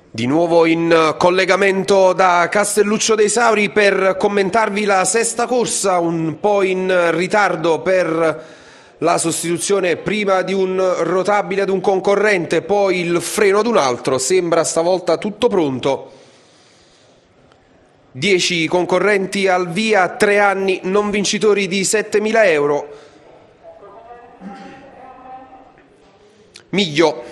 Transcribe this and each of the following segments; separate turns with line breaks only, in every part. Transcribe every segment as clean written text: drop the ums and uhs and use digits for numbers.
Di nuovo in collegamento da Castelluccio dei Sauri per commentarvi la sesta corsa, un po' in ritardo per la sostituzione prima di un rotabile ad un concorrente, poi il freno ad un altro. Sembra stavolta tutto pronto. 10 concorrenti al via, 3 anni, non vincitori di 7.000 euro. Miglio.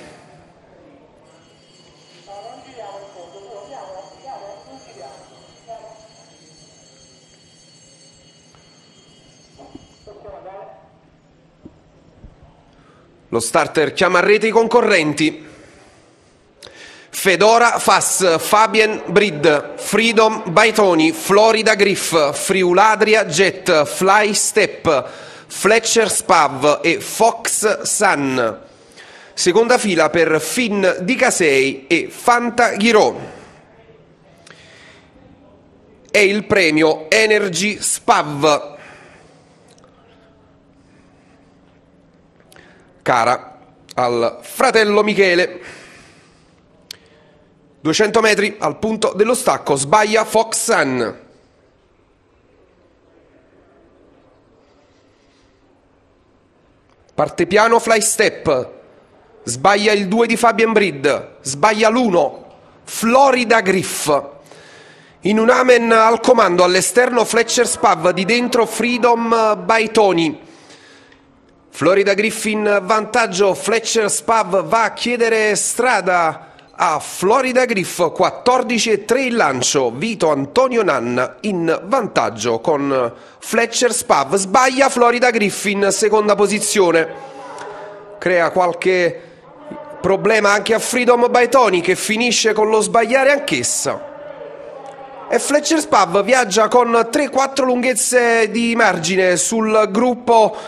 Lo starter chiama a rete i concorrenti. Fedora Fass, Fabien Brid, Freedom Baitoni, Florida Griff, Friuladria Jet, Fly Step, Fletcher Spav e Fox Sun. Seconda fila per Finn di Casei e Fanta Ghirò. E il premio Energy Spav. Cara al fratello Michele. 200 metri al punto dello stacco, sbaglia Fox Sun. Parte piano Fly Step, sbaglia il 2 di Fabien Brid, sbaglia l'1 Florida Griff. In un amen al comando, all'esterno Fletcher Spav, di dentro Freedom Baitoni. Florida Griff in vantaggio, Fletcher Spav va a chiedere strada a Florida Griff, 14,3 il lancio, Vito Antonio Nanna in vantaggio con Fletcher Spav, sbaglia Florida Griff in seconda posizione, crea qualche problema anche a Freedom Baitoni che finisce con lo sbagliare anch'essa. E Fletcher Spav viaggia con 3-4 lunghezze di margine sul gruppo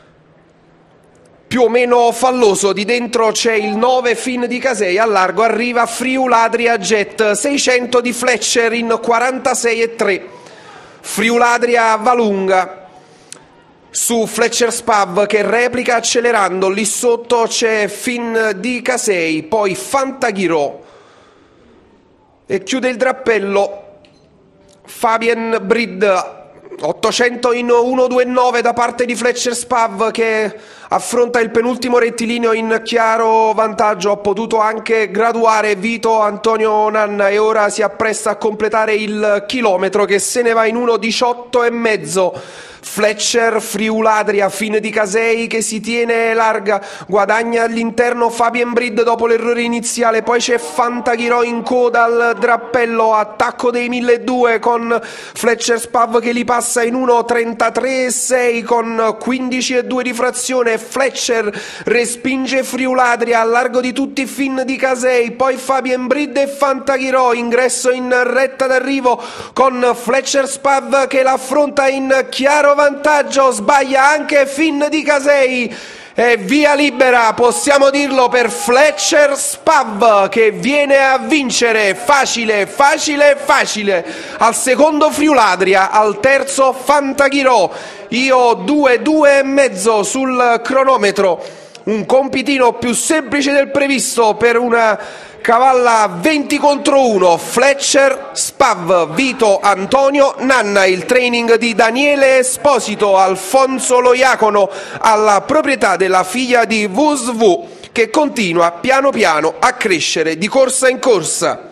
più o meno falloso. Di dentro c'è il 9 Finn di Casei, al largo arriva Friuladria Jet, 600 di Fletcher in 46,3. Friuladria va lunga su Fletcher Spav che replica accelerando, lì sotto c'è Finn di Casei, poi Fantaghirò e chiude il drappello Fabien Brid. 800 in 1,29 da parte di Fletcher Spav che affronta il penultimo rettilineo in chiaro vantaggio. Ha potuto anche graduare Vito Antonio Nanna e ora si appresta a completare il chilometro che se ne va in 1,18,5. Fletcher, Friuladria, Finn di Casei che si tiene larga, guadagna all'interno Fabien Brid dopo l'errore iniziale, poi c'è Fantaghirò in coda al drappello, attacco dei 1.200 con Fletcher Spav che li passa in 1,33,6 con 15,2 di frazione. Fletcher respinge Friuladria, al largo di tutti Finn di Casei, poi Fabien Brid e Fantaghirò, ingresso in retta d'arrivo con Fletcher Spav che l'affronta in chiaro vantaggio, sbaglia anche Finn di Casei e via libera, possiamo dirlo, per Fletcher Spav che viene a vincere facile, facile, facile. Al secondo Friuladria, al terzo Fantaghirò. Io 2,2,5 sul cronometro, un compitino più semplice del previsto per una cavalla 20 contro 1. Fletcher Spav, Vito Antonio Nanna, il training di Daniele Esposito, Alfonso Loiacono, alla proprietà della figlia di VSV che continua piano piano a crescere di corsa in corsa.